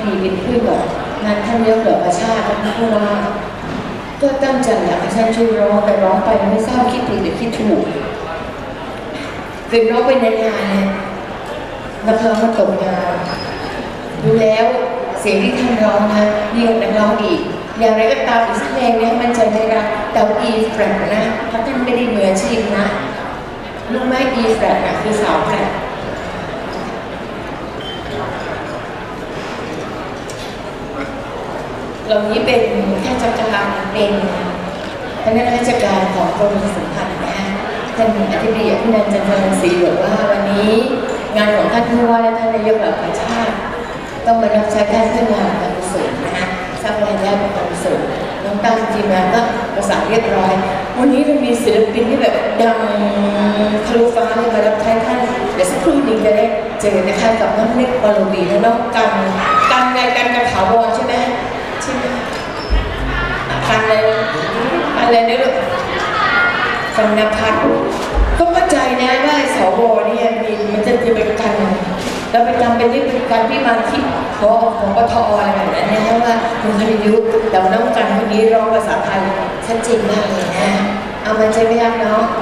ดีเป็นเพื่อนกับงานท่านยกเหลือประชาติท่านผู้ว่าก็ตั้งใจอยากให้ท่านช่วยร้องแต่ร้องไปไม่ทราบคิดผิดหรือคิดถูกเป็นร้องไปในงานเนี่ยนักร้องมาตกงานดูแล้วเสียงที่ท่านร้องนะดีกว่านักร้องอีกอย่างไรก็ตามอีกสักเพลงเนี่ยมันจะได้รับแต่E flat นะถ้าท่านไม่ได้มืออาชีพนะรู้ไหมE flat นะคือสาวแฟลตเหล่านี้เป็นข้าราชการเป็นพนักงานราชการของกรมประชาสัมพันธ์นะคะท่านอธิบดีผู้นันจันทร์ศรีบอกว่าวันนี้งานของท่านผู้ว่าและท่านนายกเหล่าประชาติต้องมารับใช้ท่านเพื่องานการกุศลนะคะสร้างรายได้เป็นการกุศลน้องตั้งทีมงานก็ประสานเรียบร้อยวันนี้เรามีศิลปินที่แบบดังทะลุฟ้าเลยมารับใช้ท่านเดี๋ยวสักครู่นึงจะได้เจอนะคะกับน้องเล็กปรวีและน้องกันในกันกับถาวรใช่ไหมกันเลยอะไรนี่ลูกกันนภัสก็เข้าใจนะว่าสวเนี่ยมันจะเป็นกันแล้วไปจำเป็นที่เป็นการพิมานที่ของปทอะไรแบบนั้นนะว่าคุณคณิยุแต่น้องกันคนนี้ร้องภาษาไทยชัดเจนมากเลยนะเอามันใช่ไหมครับน้อง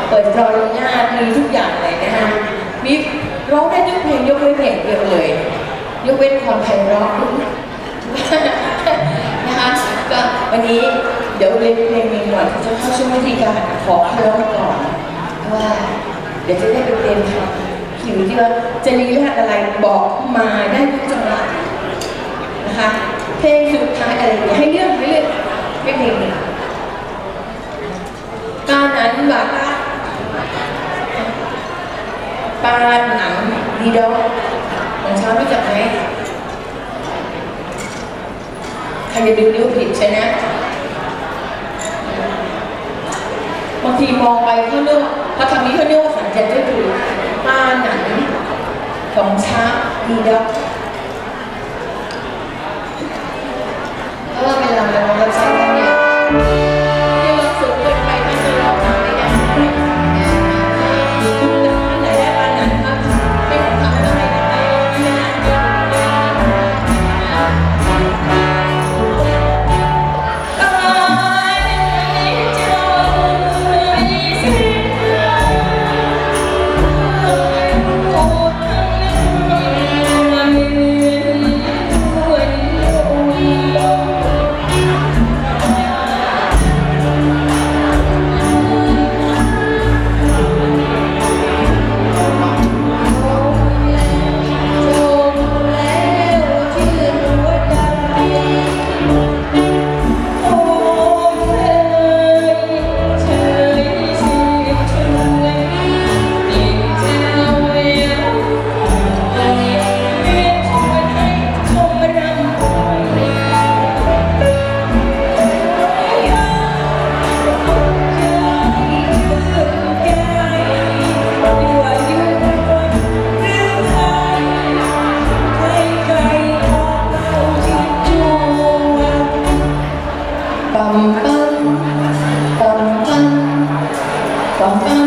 เปิดฟลอริน่ามีทุกอย่างเลยนะคะมีร้องได้ทุกเพลงยกเว้นเพลงเดียวเลยยกเว้นความไพเราะนะคะก็วันนี้เดี๋ยวเล่นเพลงนี้ก่อนจะเข้าช่วงวิธีการขอคารวะก่อนว่าเดี๋ยวจะได้ไปเรียนทำคิวที่ว่าจะลีลาอะไรบอกมาได้ทุกจังหวะนะคะเพลงสุดท้ายอะไรให้เลือกไม่เพลงนี้การนั้นแบบปาหนังดีด็อกของชาวรู้จักไหมใครจะดูนิ้วผิดใช่ไหมบางทีมองไปเขาเรียกพอทำนี้เขาเรียกว่าสัญญาณก็คือปาหนังของชาวดีด็อกเพราะว่าเวลาเราใช้กันเนี่ยที่เราสูงเกินไปที่จะเราทำไม่ได้ไหนได้ปาหนังครับไม่ทำได้ปั๊ม